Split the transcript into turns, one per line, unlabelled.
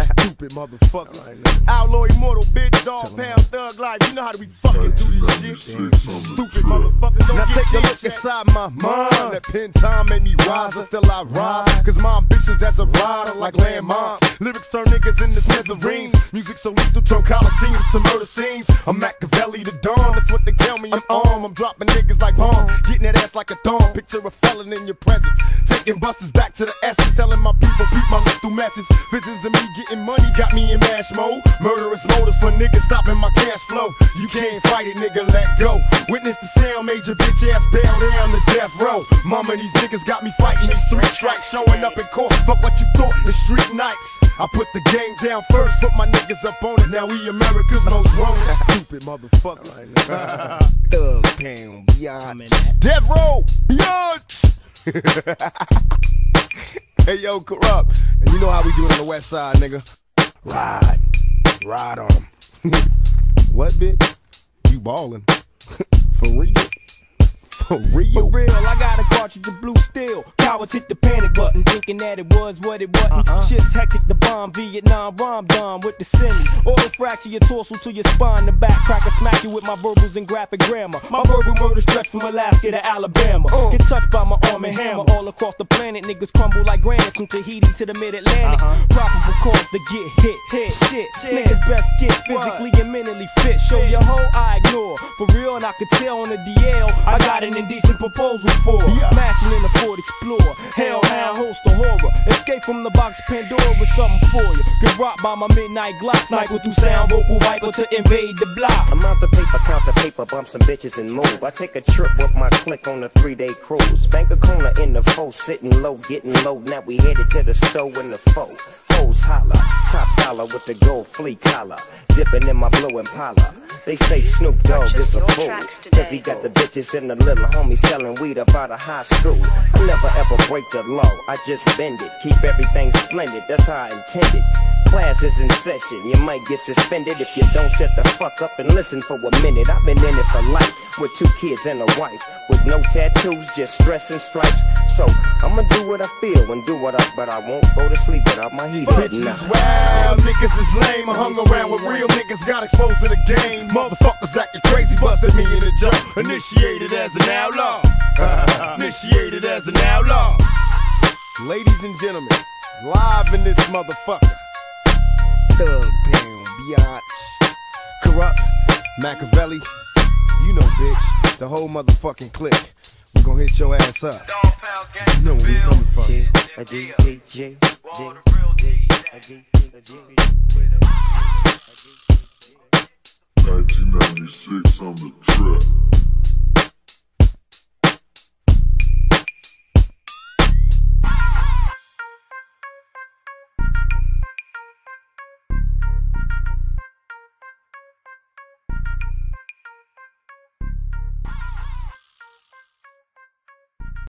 Stupid motherfuckers. Outlaw immortal, bitch, dog, pound, thug life. You know how we fucking do this shit. Stupid motherfuckers don't
now
get
take a look
shit.
inside my mind. That pen time made me rise, and still I rise. Cause my ambitions as a rider like landmines. Lyrics turn niggas into smithereens. Music so lethal, turn coliseums to murder scenes. I'm Machiavelli the Dawn, that's what they tell me I'm on. I'm dropping niggas like bomb, getting that ass like a thong. Picture a felon in your presence, taking busters back to the essence. Telling my people, peep my lethal message. Visions of me getting money got me in mash mode. Murderous motives for niggas stopping my cash flow. You can't fight it, nigga, let go. Witness the sound, made your bitch ass bail down to death row. Mama, these niggas got me fighting these street strikes. Showing up in court, fuck what you thought in street nights. I put the game down first, put my niggas up on it. Now we America's most wanted. Stupid motherfuckers.
Thug pound, biatch. Death row, biatch. Hey yo, Kurupt. And you know how we do it on the west side, nigga. Ride on 'em. What, bitch? You ballin'. For real? For real?
For real, I got a cartridge of blue steel. Cowards hit the panic button, thinking that it was what it wasn't. Shit's hectic, the bomb, Vietnam, rom dom with the semi. Auto fracture your torso to your spine, the back cracker smack you with my verbals and graphic grammar. My verbal murder stretch from Alaska to Alabama. Get touched by my arm and hammer. All across the planet, niggas crumble like granite from Tahiti to the mid-Atlantic. Probable cause to get hit. Shit. Niggas best get physically and mentally fit. Show your hoe, I ignore. For real, and I could tell on the DL, I got an indecent proposal for mashing in the Ford Explorer. Hellhound host of horror. Escape from the box of Pandora with something for you. Get rocked by my midnight Glock. Sniper through sound vocal viper to invade the block.
I'm out the paper, count the paper, bump some bitches and move. I take a trip with my clique on a 3-day cruise. Bank a corner in the foe, sitting low, getting low. Now we headed to the stove in the foe. Hoes holla, top dollar with the gold flea collar. Dipping in my blue Impala. They say Snoop Dogg is a fool, cause he got the bitches and the little homie selling weed up out of high school. I never ever break the law, I just bend it. Keep everything splendid, that's how I intended. Class is in session, you might get suspended if you don't shut the fuck up and listen for a minute. I've been in it for life, with 2 kids and a wife. With no tattoos, just stress and stripes. So, I'ma do what I feel and do what but I won't go to sleep without my heat up.
Bitches wild, niggas is lame. I hung around with real niggas, got exposed to the game. Motherfuckers acting crazy, busted me in the jaw. Initiated as an outlaw. Initiated as an outlaw. Ladies and gentlemen, live in this motherfucker. Thug pound, biatch. Kurupt, Machiavelli. You know, bitch, the whole motherfucking clique. We gon' hit your ass up. You know where we coming from.
DPG.
1996 on the trip.